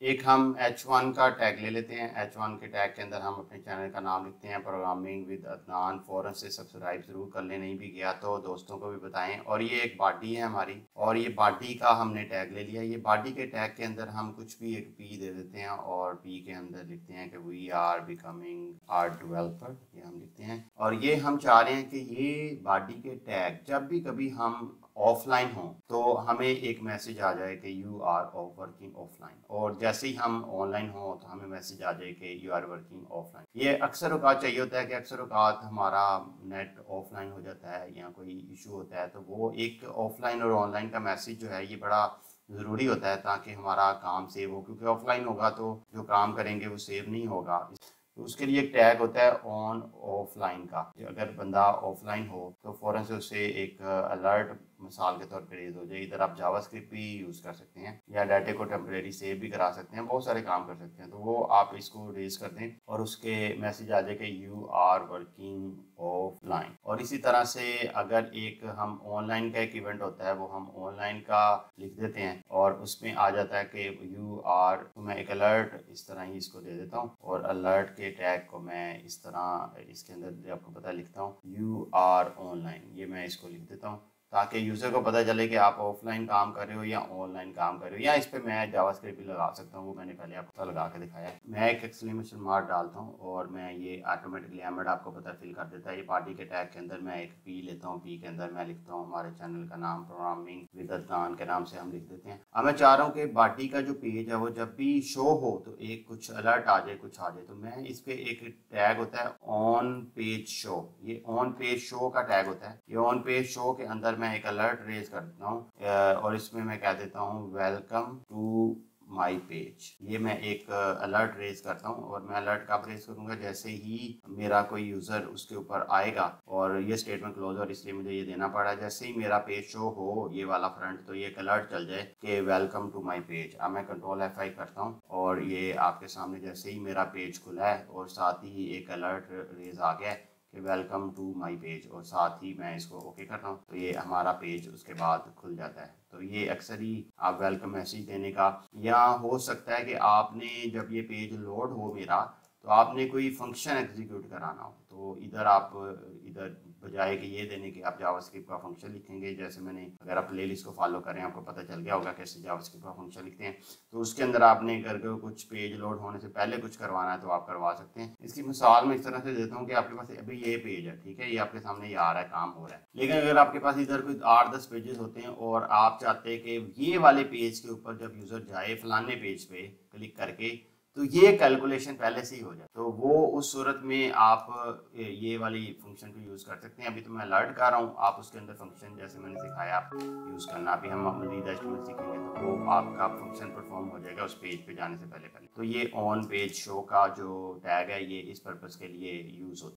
एक हम H1 का टैग ले लेते हैं। H1 के टैग के अंदर हम अपने चैनल का नाम लिखते हैं, प्रोग्रामिंग विद अदनान। फ़ौरन से सब्सक्राइब ज़रूर कर लें, नहीं भी गया तो दोस्तों को भी बताएं। और ये एक बॉडी है हमारी, और ये बॉडी का हमने टैग ले लिया। ये बॉडी के टैग के अंदर हम कुछ भी एक पी दे देते हैं, और पी के अंदर लिखते हैं कि we are becoming are developer, ये हम लिखते हैं। और ये हम चाह रहे हैं कि ये बॉडी के टैग जब भी कभी हम ऑफलाइन हो तो हमें एक मैसेज आ जाए कि यू आर वर्किंग ऑफलाइन, और जैसे ही हम ऑनलाइन हो तो हमें मैसेज आ जाए कि यू आर वर्किंग ऑफलाइन। ये अक्सर औकात चाहिए होता है कि अक्सर औकात हमारा नेट ऑफलाइन हो जाता है या कोई इशू होता है, तो वो एक ऑफलाइन और ऑनलाइन का मैसेज जो है ये बड़ा ज़रूरी होता है ताकि हमारा काम सेव हो, क्योंकि ऑफलाइन होगा तो जो काम करेंगे वो सेव नहीं होगा। तो उसके लिए एक टैग होता है ऑन ऑफलाइन का। अगर बंदा ऑफलाइन हो तो फ़ौरन से उसे एक अलर्ट मिसाल के तौर पर रेज हो जाए। इधर आप जावास्क्रिप्ट भी यूज़ कर सकते हैं या डाटा को टेम्परेरी सेव भी करा सकते हैं, बहुत सारे काम कर सकते हैं। तो वो आप इसको रेज कर दें और उसके मैसेज आ जाए कि यू आर वर्किंग ऑफलाइन। और इसी तरह से अगर एक हम ऑनलाइन का एक इवेंट होता है वो हम ऑनलाइन का लिख देते हैं और उसमें आ जाता है कि यू आर, तो मैं एक अलर्ट इस तरह ही इसको दे देता हूँ, और अलर्ट के टैग को मैं इस तरह इसके अंदर आपको पता लिखता हूँ यू आर ऑनलाइन। ये मैं इसको लिख देता हूँ ताकि यूज़र को पता चले कि आप ऑफलाइन काम कर रहे हो या ऑनलाइन काम कर रहे हो। या इस पे मैं जावास्क्रिप्ट भी लगा सकता हूँ, वो मैंने पहले आपको लगा के दिखाया है। मैं एक एक्सक्लेमेशन मार्क डालता हूँ और मैं ये ऑटोमेटिकली एमएड आपको पता फिल कर देता है। ये पार्टी के टैग के अंदर मैं एक पी लेता हूँ, पी के अंदर मैं लिखता हूँ हमारे चैनल का नाम, प्रोग्रामिंग विद अदनान के नाम से हम लिख देते हैं। अब मैं चाह रहा हूँ कि पार्टी का जो पेज है वो जब भी शो हो तो एक कुछ अलर्ट आ जाए, कुछ आ जाए, तो मैं इस पे एक टैग होता है ऑन पेज शो। ये ऑन पेज शो का टैग होता है। ये ऑन पेज शो के अंदर मैं एक अलर्ट रेज करता हूँ और इसमें मैं कह देता हूँ वेलकम टू माई पेज। ये मैं एक अलर्ट रेज करता हूँ, और मैं अलर्ट कब रेज करूँगा, जैसे ही मेरा कोई यूज़र उसके ऊपर आएगा। और ये स्टेटमेंट क्लोज और इसलिए मुझे ये देना पड़ा, जैसे ही मेरा पेज शो हो ये वाला फ्रंट तो ये एक अलर्ट चल जाए कि वेलकम टू माई पेज। अब मैं कंट्रोल F5 करता हूँ और ये आपके सामने जैसे ही मेरा पेज खुला है और साथ ही एक अलर्ट रेज आ गया है कि वेलकम टू माय पेज, और साथ ही मैं इसको ओके करता हूँ तो ये हमारा पेज उसके बाद खुल जाता है। तो ये अक्सर ही आप वेलकम मैसेज देने का, या हो सकता है कि आपने जब ये पेज लोड हो मेरा तो आपने कोई फंक्शन एग्जीक्यूट कराना हो, तो इधर आप इधर बजाय कि ये देने के आप जावास्क्रिप्ट का फंक्शन लिखेंगे। जैसे मैंने, अगर आप प्लेलिस्ट को फॉलो करें आपको पता चल गया होगा कैसे जावास्क्रिप्ट का फंक्शन लिखते हैं। तो उसके अंदर आपने अगर कुछ पेज लोड होने से पहले कुछ करवाना है तो आप करवा सकते हैं। इसकी मिसाल मैं इस तरह से देता हूँ कि आपके पास अभी ये पेज है, ठीक है, ये आपके सामने ये आ रहा है, काम हो रहा है। लेकिन अगर आपके पास इधर कोई 8-10 पेजेस होते हैं और आप चाहते हैं कि ये वाले पेज के ऊपर जब यूज़र जाए फलाने पेज पे क्लिक करके तो ये कैलकुलेशन पहले से ही हो जाए, तो वो उस सूरत में आप ये वाली फंक्शन को यूज़ कर सकते हैं। अभी तो मैं अलर्ट कर रहा हूँ, आप उसके अंदर फंक्शन जैसे मैंने सिखाया आप यूज़ करना। अभी हम मज़ीद HTML सीखेंगे तो वो आपका फंक्शन परफॉर्म हो जाएगा उस पेज पे जाने से पहले पहले। तो ये ऑन पेज शो का जो टैग है ये इस पर्पज़ के लिए यूज़ होता है।